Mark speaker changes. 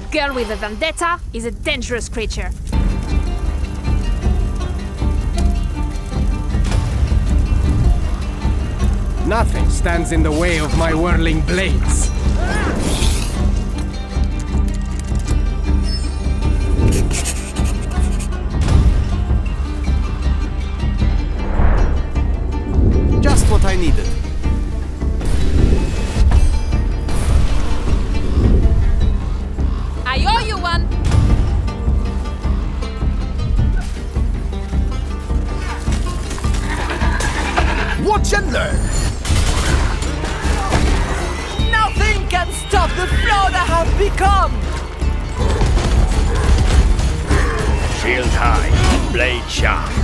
Speaker 1: girl with a vendetta is a dangerous creature.
Speaker 2: Nothing stands in the way of my whirling blades. Just what I needed.
Speaker 1: I owe you one!
Speaker 3: Watch and learn! Nothing can stop the fraud I have become!
Speaker 4: Shield high, blade sharp.